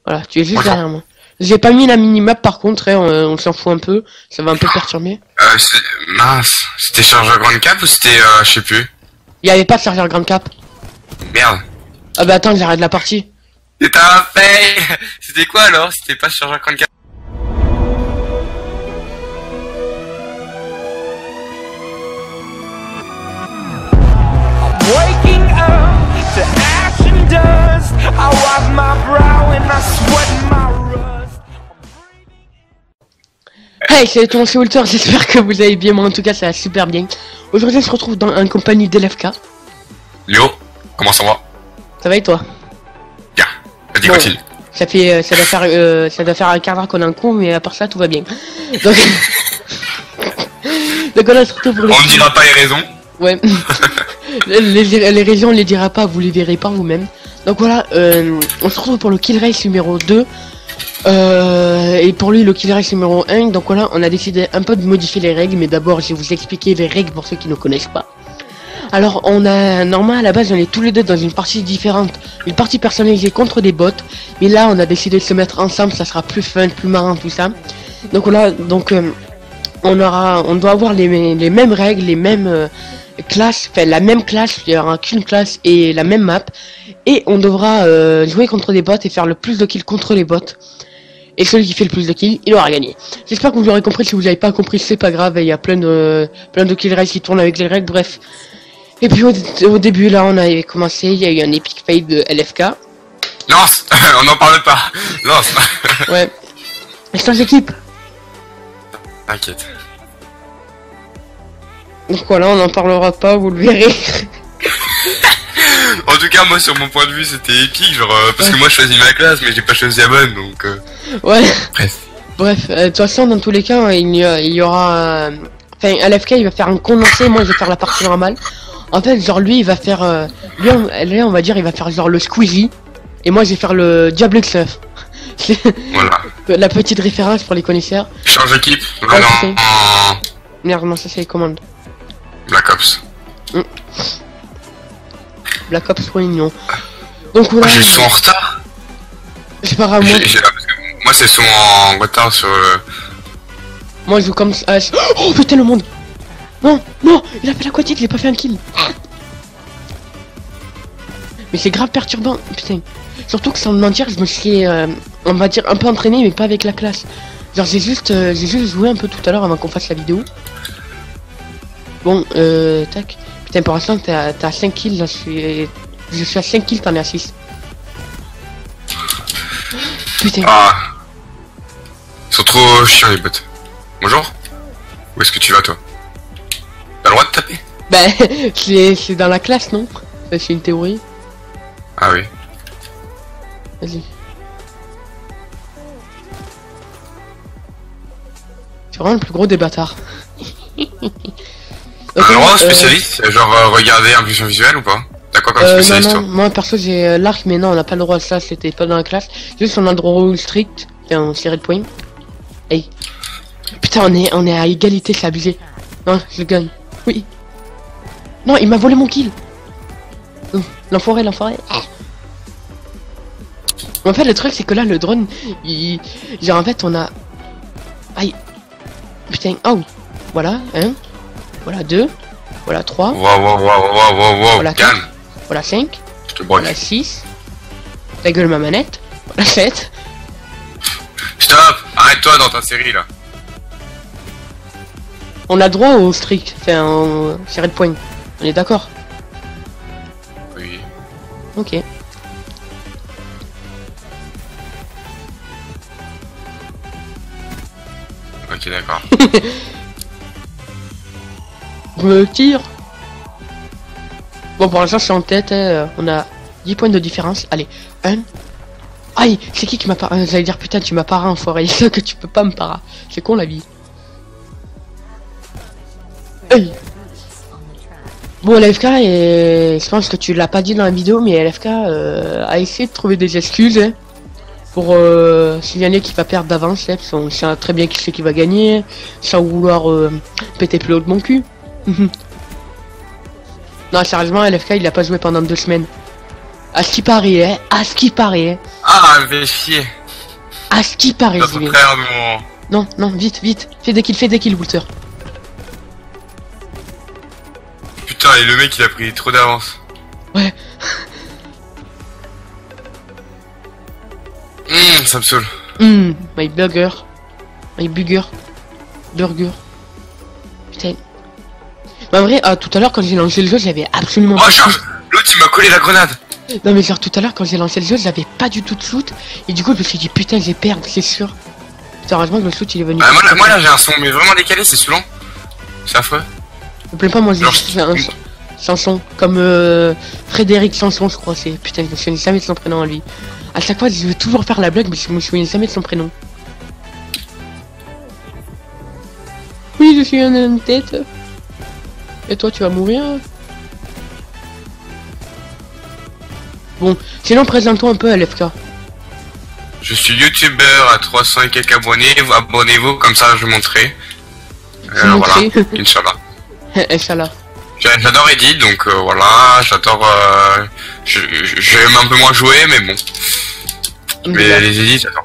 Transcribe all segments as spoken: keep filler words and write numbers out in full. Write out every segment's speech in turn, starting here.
Voilà, tu es juste Moi, derrière moi. J'ai pas mis la minimap par contre, hein, on, on s'en fout un peu. Ça va un peu perturber. Euh, c'est... Mince. C'était chargeur grande cap ou c'était, euh, je sais plus. Il y avait pas de chargeur grande cap. Merde. Ah bah attends, j'arrête la partie. C'était un fail. C'était quoi alors? C'était pas chargeur grande cap? Waking up to ash and dust. I wipe my brow and I sweat my rust. Hey, salut tout le monde, c'est Walter, j'espère que vous allez bien, moi en tout cas ça va super bien. Aujourd'hui on se retrouve dans un compagnie d'L F K. Léo, comment ça va? Ça va et toi? Bien. Vas-y, Bon, continue. ça fait, euh, ça doit faire, euh, ça doit faire un quart d'heure qu'on est en cours, mais à part ça tout va bien. Donc, donc voilà, on se retrouve pour le... On ne dira pas les raisons. Ouais. les, les, les raisons on les dira pas, vous les verrez par vous-même. Donc voilà, euh, on se retrouve pour le Kill Race numéro deux. Euh, et pour lui le Kill Race numéro un. Donc voilà, on a décidé un peu de modifier les règles. Mais d'abord je vais vous expliquer les règles pour ceux qui ne connaissent pas. Alors on a, normalement à la base on est tous les deux dans une partie différente. Une partie personnalisée contre des bots. Mais là on a décidé de se mettre ensemble, ça sera plus fun, plus marrant tout ça. Donc voilà, donc euh, on aura, on doit avoir les, les mêmes règles, les mêmes... Euh, classe, enfin la même classe, il y aura qu'une classe et la même map, et on devra euh, jouer contre des bots et faire le plus de kills contre les bots, et celui qui fait le plus de kills, il aura gagné. J'espère que vous l'aurez compris. Si vous n'avez pas compris, c'est pas grave, il y a plein de plein de kill race qui tournent avec les règles, bref. Et puis au, au début là on avait commencé, il y a eu un epic fail de L F K. Lance. On n'en parle pas. Lance. Ouais. Et change d'équipe. T'inquiète. Donc voilà, on n'en parlera pas, vous le verrez. En tout cas, moi, sur mon point de vue, c'était épique, genre, euh, parce que moi, je choisis ma classe, mais j'ai pas choisi la bonne, donc, euh... Ouais. Bref. Bref, euh, de toute façon, dans tous les cas, il y, a, il y aura... euh, Enfin, L F K, il va faire un condensé, moi, je vais faire la partie normale. En fait, genre, lui, il va faire... Euh... Lui, on... Lui, on va dire, il va faire, genre, le Squeezie. Et moi, je vais faire le Diablo X neuf. Voilà. La petite référence pour les connaisseurs. Change d'équipe. Ouais, Maintenant, c'est- en Merde, non, ça, c'est les commandes. Black Ops. Black Ops Réunion. Donc, Moi, voilà. j'ai le son en retard. C'est pas grave, moi, J'ai- j'ai- parce que Moi, c'est le son en retard sur le... moi, je joue comme ça. Oh, putain, le monde. Non, non, il a fait l'aquatique, il a pas fait un kill. Mais c'est grave perturbant, putain. Surtout que sans me mentir, je me suis, euh, on va dire, un peu entraîné, mais pas avec la classe. Genre, j'ai juste, euh, j'ai juste joué un peu tout à l'heure avant qu'on fasse la vidéo. Bon, euh, tac. Putain, pour l'instant, t'es à, t'es à cinq kills, là, je suis, je suis à cinq kills, t'en es à six. Putain. Ah. Ils sont trop chiants, les bots. Bonjour. Où est-ce que tu vas, toi? T'as le droit de taper? Bah, c'est, c'est dans la classe, non? Ça, c'est une théorie. Ah oui. Vas-y. C'est vraiment le plus gros des bâtards. T'as Ok, le droit au euh, spécialiste? Genre, euh, regarder impulsion visuelle ou pas? T'as quoi comme Euh, non, spécialiste, non, toi? moi perso j'ai euh, l'arc, mais non, on n'a pas le droit à ça, c'était pas dans la classe. Juste on a le droit au strict, et on serré de poing. Hey. Putain, on est, on est à égalité, c'est abusé. Non, je le gagne. Oui. Non, il m'a volé mon kill. Oh, l'enfoiré, l'enfoiré. Ah. En fait, le truc c'est que là, le drone, il... Genre en fait, on a... Aïe. Putain, oh. Voilà, un. Voilà, deux. Voilà, trois. Wow, wow, wow, wow, wow, wow, Voilà, calme. Voilà, cinq. Je te broque. Voilà, six. Ta gueule ma manette. Voilà, sept. Stop! Arrête-toi dans ta série, là. On a droit au strict, enfin au serré de poing. On est d'accord? Oui. Ok. Ok, d'accord. Je me tire. Bon, pour l'instant, je suis en tête. Hein. On a dix points de différence. Allez, un. Aïe, c'est qui qui m'a pas... J'allais dire, putain, tu m'as para, enfoiré. C'est que tu peux pas me para. C'est con, la vie. Aïe. Bon, L F K, et... je pense que tu l'as pas dit dans la vidéo, mais L F K euh, a essayé de trouver des excuses hein, pour euh, signaler qu'il va perdre d'avance. Hein, parce qu'on sait très bien qui c'est qui va gagner, sans vouloir euh, péter plus haut de mon cul. Non, sérieusement, L F K, il a pas joué pendant deux semaines. À ce qui paraît, hein, à ce qui paraît. Hein. Ah, elle me fait chier. À ce qui paraît, Notre j'y vais. frère, non. Non, non, vite, vite. Fais des kills, fais des kills, Walter. Putain, et le mec il a pris trop d'avance. Ouais. Hum, ça me saoule. Hum, my burger. My burger. Burger. Putain. Bah, en vrai, ah, tout à l'heure, quand j'ai lancé le jeu, j'avais absolument Oh, pas de charge. loot. L'autre il m'a collé la grenade. Non, mais genre, tout à l'heure, quand j'ai lancé le jeu, j'avais pas du tout de loot. Et du coup, je me suis dit, putain, j'ai perdu, c'est sûr. Putain, heureusement que le loot, il est venu. Bah, moi, là, moi là j'ai un son mais vraiment décalé, c'est saoulant. C'est affreux. Me plaît pas, moi, j'ai Alors, juste fait un ch- chanson. Comme euh, Frédéric Chanson, je crois. C'est putain, je me souviens jamais de son prénom à lui. À chaque fois, je veux toujours faire la blague, mais je me souviens jamais de son prénom. Oui, je suis un homme tête. Et toi, tu vas mourir. Bon, sinon, présente-toi un peu à L F K. Je suis youtubeur à trois cents et quelques abonnés, abonnez-vous, comme ça je montrerai. C'est Euh, montré. voilà, Inch'Allah. Inch'Allah. J'a- J'adore Edit, donc euh, voilà, j'adore... Euh, je- je- J'aime un peu moins jouer, mais bon. Mais les edits, j'adore.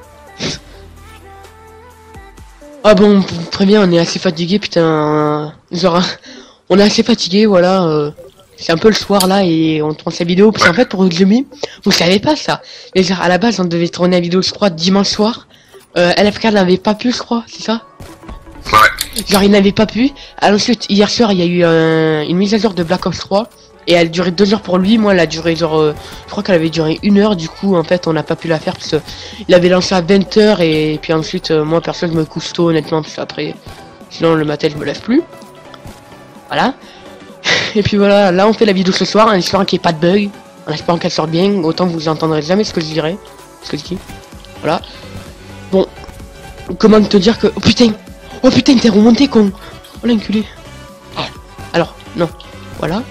Ah bon, très bien, on est assez fatigué, putain. Genre, on est assez fatigué, voilà. euh, C'est un peu le soir là et on tourne sa vidéo. Parce qu'en Ouais. fait, pour Udemy, vous savez pas ça. Mais genre, à la base, on devait tourner la vidéo, je crois, dimanche soir. Euh, L F K n'avait pas pu, je crois, c'est ça? Ouais. Genre, il n'avait pas pu. Alors, ensuite, hier soir, il y a eu un- une mise à jour de Black Ops trois. Et elle durait deux heures pour lui. Moi, elle a duré genre... euh, je crois qu'elle avait duré une heure. Du coup, en fait, on n'a pas pu la faire parce que il avait lancé à vingt heures. Et puis ensuite, euh, moi, perso, je me couche tôt, honnêtement. Parce qu'après, sinon, le matin, je me lève plus. Voilà. Et puis voilà, là, on fait la vidéo ce soir. En espérant qu'il n'y ait pas de bug. En espérant qu'elle sorte bien. Autant vous entendrez jamais ce que je dirai. Ce que je dis. Voilà. Bon. Comment te dire que... Oh putain. Oh putain, t'es remonté, con. Oh l'enculé. Alors, non. Voilà.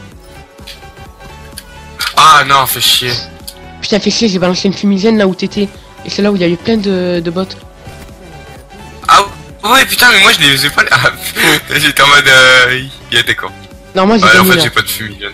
Ah non, fais chier. Putain, fait chier, j'ai balancé une fumigène là où t'étais. Et c'est là où il y a eu plein de, de bots. Ah ouais, putain, mais moi je les ai pas... Ah, j'étais en mode... Euh... Il y a d'accord. Non, moi j'ai Ouais, en gagné fait là. j'ai pas de fumigène.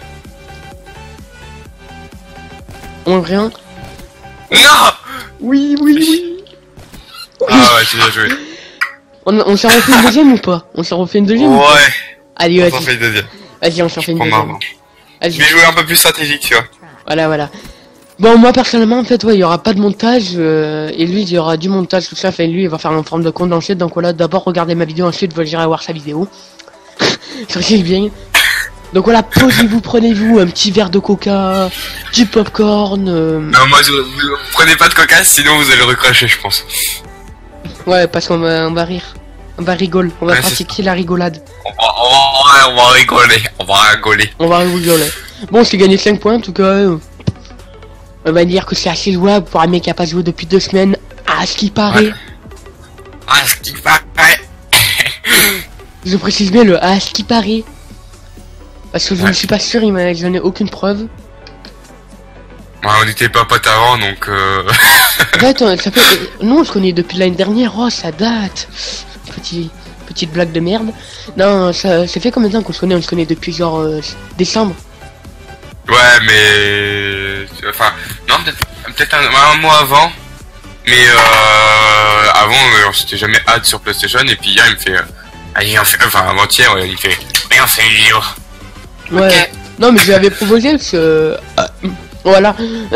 On rien. Non. Oui, oui, oui. Ah ouais, j'ai bien joué. On, on s'en refait une deuxième ou pas? On s'en refait une deuxième ou pas? Ouais, Allez, on s'en vas-y. fait une deuxième. Vas-y, on s'en fait une Prends ma deuxième. main. Vas-y. Je vais jouer un peu plus stratégique, tu vois. Voilà, voilà. Bon, moi personnellement, en fait, ouais, il y aura pas de montage. euh, et lui, il y aura du montage, tout ça. Enfin, lui, il va faire en forme de condensé. Donc voilà, d'abord regardez ma vidéo, ensuite vous irez voir sa vidéo. Ça c'est bien. Donc voilà, posez-vous, prenez-vous un petit verre de coca, du popcorn. euh, Non, moi, je- vous prenez pas de cocasse, sinon vous allez recracher, je pense. Ouais, parce qu'on va, on va rire. On va rigoler. On va Ouais, c'est pratiquer la rigolade. On va, on va, on va rigoler, on va rigoler. On va rigoler. Bon, c'est gagné cinq points en tout cas. euh, On va dire que c'est assez jouable pour un mec qui a pas joué depuis deux semaines. À ce qui paraît. Ouais. Ah, ce qui paraît. Je précise bien le à ce qui paraît. Parce que je Ouais. ne suis pas sûr, il m'a donné aucune preuve. Ouais, on était pas potes avant, donc euh... En fait, on- ça fait... euh, nous on se connaît depuis l'année dernière, oh ça date. Petit... Petite blague de merde. Non, ça, ça fait combien de temps qu'on se connaît? On se connaît depuis genre euh, décembre. Ouais, mais... Enfin, non, peut-être peut-être un, un mois avant. Mais euh... Avant, euh, on s'était jamais hâte sur PlayStation, et puis hier, il me fait... Euh... Allez, on fait... Enfin, avant-hier, ouais, il me fait... Allez, on fait une vidéo. Ouais. Ok. Non mais je lui avais proposé parce que... ah, voilà.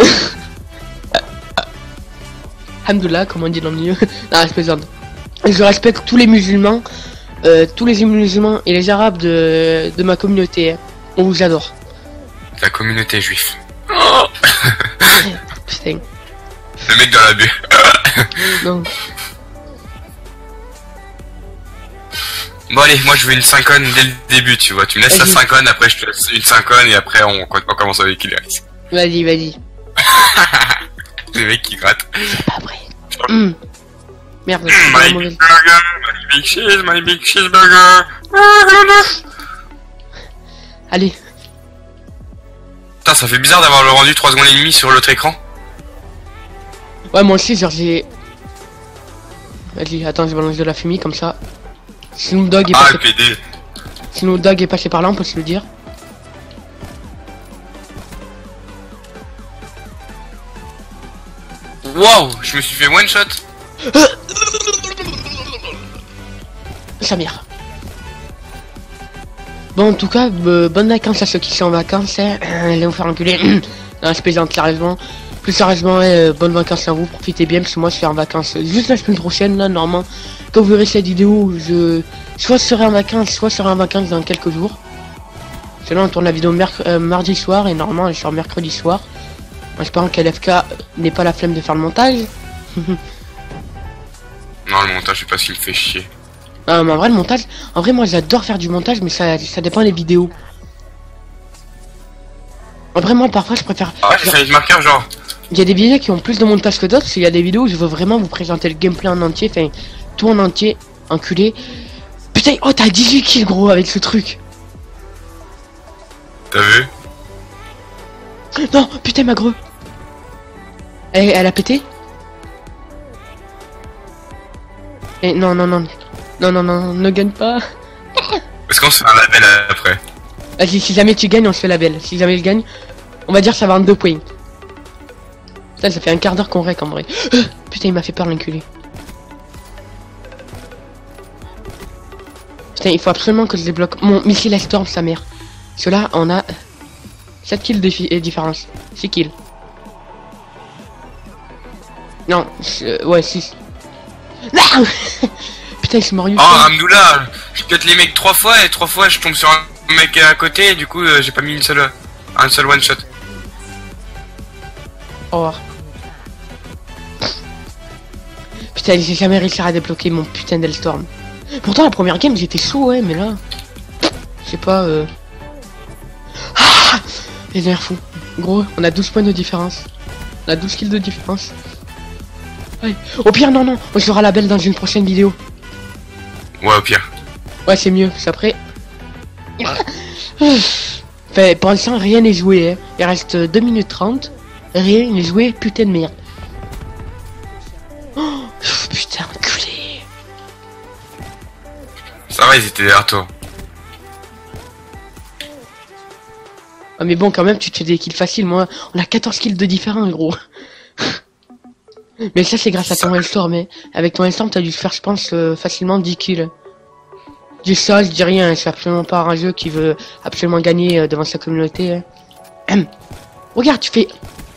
Alhamdoulilah, comme on dit dans le milieu. Non, je plaisante. Je respecte tous les musulmans, euh, tous les musulmans et les arabes de, de ma communauté. hein. On vous adore. La communauté juive. Putain. Le mec dans la bulle. Non. Bon allez, moi je veux une cinquantaine dès le début, tu vois. Tu me laisses la Vas-y. cinquantaine, après je te laisse une cinquantaine, et après on, on commence avec il reste. Vas-y, vas-y. Les mecs qui grattent. C'est pas vrai. Hum. Merde, c'est My pas la big mauvaise. burger, my big cheese, my big cheeseburger. Allez. Putain, ça fait bizarre d'avoir le rendu trois secondes et demie sur l'autre écran. Ouais, moi aussi, genre j'ai... Vas-y, attends, je balance de la fumée comme ça. Snoop Dogg est Ah, passé... le P D. Snoop Dogg est passé par là, on peut se le dire. Wow, je me suis fait one shot. Samir. Bon, en tout cas, euh, bonnes vacances à ceux qui sont en vacances. Hein. Allez vous faire enculer. Non, je plaisante, sérieusement. Plus sérieusement, euh, bonnes vacances à vous. Profitez bien, parce que moi, je suis en vacances juste la semaine prochaine, là, normalement. Quand vous verrez cette vidéo, je... Soit je serai en vacances, soit je serai en vacances dans quelques jours. C'est là, on tourne la vidéo merc euh, mardi soir, et normalement, je sors mercredi soir. En espérant qu'L F K n'ait pas la flemme de faire le montage. Non, le montage, je sais pas ce qu'il me fait chier. Ah, mais en vrai, le montage, en vrai, moi j'adore faire du montage, mais ça, ça dépend des vidéos. En vrai, moi parfois je préfère. Ah, j'ai fait une marqueur, genre. Il y a des vidéos qui ont plus de montage que d'autres, il y a des vidéos où je veux vraiment vous présenter le gameplay en entier, enfin, tout en entier, enculé. Putain, oh, t'as dix-huit kills, gros, avec ce truc. T'as vu? Non, putain, ma greu. Elle, elle a pété? Eh, non, non, non. Non, non, non, ne gagne pas. Est-ce qu'on se fait un label après? Vas-y, si jamais tu gagnes, on se fait la belle. Si jamais je gagne, on va dire ça va en deux points. Putain, ça fait un quart d'heure qu'on rec en vrai. Euh, putain, il m'a fait peur l'inculé. Putain, il faut absolument que je débloque mon missile à storm, sa mère. Parce que là, on a sept kills de différence. six kills. Non, euh, ouais, six. Non. Putain, je suis mort. Oh, Amdoula, je pète les mecs trois fois et trois fois je tombe sur un mec à côté et du coup euh, j'ai pas mis une seule, un seul one shot. Au revoir. Putain, j'ai jamais réussi à débloquer mon putain d'Hellstorm. Pourtant, la première game j'étais chaud, ouais, mais là. Je sais pas, euh. Ah, les nerfs fous. Gros, on a douze points de différence. On a douze kills de différence. Ouais. Au pire, non, non, on sera la belle dans une prochaine vidéo. Ouais, au pire. Ouais, c'est mieux, c'est après. Enfin, pour l'instant, rien n'est joué. Hein. Il reste deux minutes trente. Rien n'est joué, putain de merde. Oh, putain, enculé. Ça va, ils étaient derrière toi. Ah, mais bon, quand même, tu te fais des kills faciles. Moi, on a quatorze kills de différence, gros. Mais ça, c'est grâce à ton Hellstorm. Hein. Avec ton Hellstorm, t'as dû faire, je pense, euh, facilement dix kills. Je dis ça, je dis rien. C'est absolument pas un jeu qui veut absolument gagner euh, devant sa communauté. Hein. Regarde, tu fais...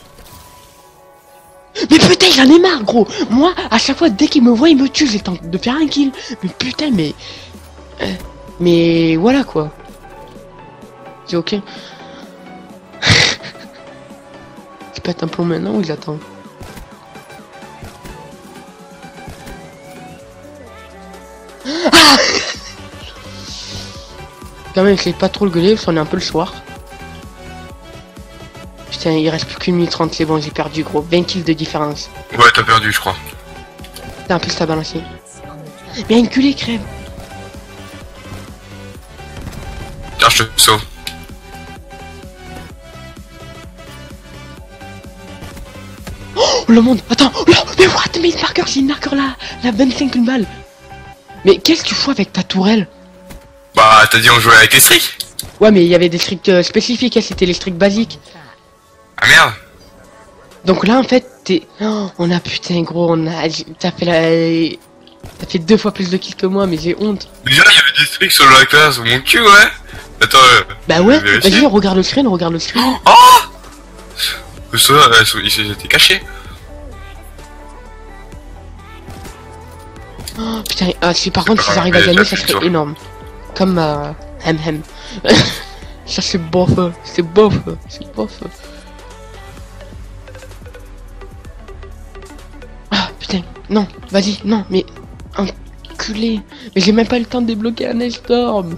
Mais putain, j'en ai marre, gros. Moi, à chaque fois, dès qu'il me voit, il me tue. J'ai tenté de faire un kill. Mais putain, mais... Euh, mais voilà, quoi. C'est ok. Je pète un plomb maintenant ou j'attends? Ah, quand même, je pas trop le gueuler parce qu'on est un peu le soir. Putain, il reste plus qu'une minute trente, c'est bon, j'ai perdu, gros. vingt kills de différence. Ouais, t'as perdu, je crois. Putain, en plus, t'as balancé. Mais un culé, crève. Tiens, je te sauve. Oh, le monde. Attends. Oh, là, mais what? Mais une marqueur, c'est une marqueur là. La vingt-cinq, une balle. Mais qu'est-ce que tu fous avec ta tourelle? Bah, t'as dit on jouait avec les streaks. Ouais, mais il y avait des streaks euh, spécifiques, hein, c'était les streaks basiques. Ah merde. Donc là, en fait, t'es... Oh, on a, putain, gros, on a... T'as fait la... T'as fait deux fois plus de kills que moi, mais j'ai honte. Déjà, il y avait des streaks sur la classe, mon cul, ouais. Attends, euh, bah ouais, vas-y, regarde le screen, regarde le screen. Oh ça, euh, ils étaient cachés. Oh, putain, ah, si par contre, si j'arrive à gagner, ça serait énorme. Comme euh, hem hem. Ça c'est bof, c'est bof, c'est bof. Ah putain, non, vas-y, non, mais enculé. Mais j'ai même pas le temps de débloquer un Hellstorm.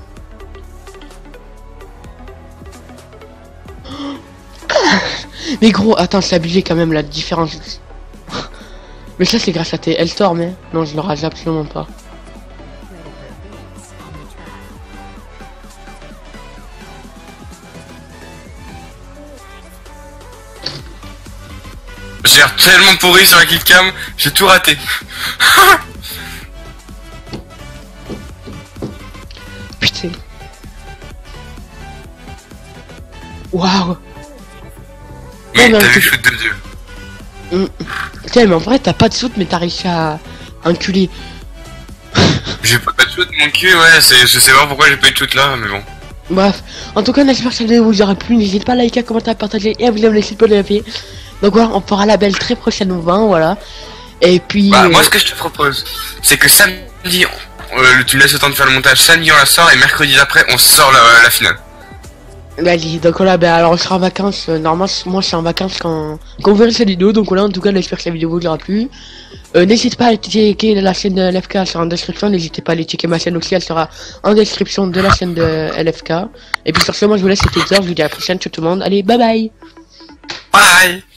Mais gros, attends, c'est abusé quand même la différence. Mais ça c'est grâce à tes Hellstorm, hein. Non, je le rase absolument pas. J'ai l'air tellement pourri sur la killcam, j'ai tout raté. Putain. Waouh. Mais t'as vu shoot de dieu. Mmh. Tiens, mais en vrai, t'as pas de soute, mais t'as réussi à, Enculé. J'ai pas de shoot mon cul, ouais, c'est, je sais pas pourquoi j'ai pas eu de shoot là, mais bon. Bref, en tout cas, on espère que cette vidéo vous aura plu. N'hésitez pas à liker, à commenter, à partager et à vous abonner si vous l'avez fait. Donc voilà, on fera la belle très prochainement, voilà. Et puis... Bah, euh... moi ce que je te propose, c'est que samedi, euh, tu me laisses le temps de faire le montage, samedi on la sort et mercredi d'après on sort la, la finale. Vas-y, donc voilà, ben alors on sera en vacances, euh, normalement moi je suis en vacances quand, quand vous verrez cette vidéo, donc voilà, en tout cas j'espère que la vidéo vous aura plu. Euh, n'hésitez pas à checker la chaîne de L F K, elle sera en description, n'hésitez pas à aller checker ma chaîne aussi, elle sera en description de la chaîne de L F K. Et puis sur ce, moi je vous laisse, c'était Xor, je vous dis à la prochaine, ciao tout le monde, allez bye bye. Bye.